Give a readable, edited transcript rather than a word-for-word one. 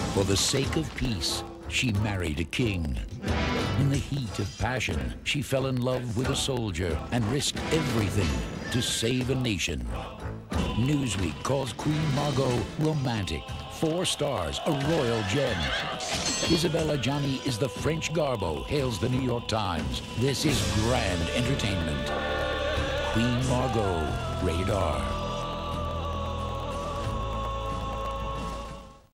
For the sake of peace, she married a king. In the heat of passion, she fell in love with a soldier and risked everything to save a nation. Newsweek calls Queen Margot romantic. 4 stars, a royal gem. Isabelle Adjani is the French Garbo, hails the New York Times. This is grand entertainment. Queen Margot, rated R.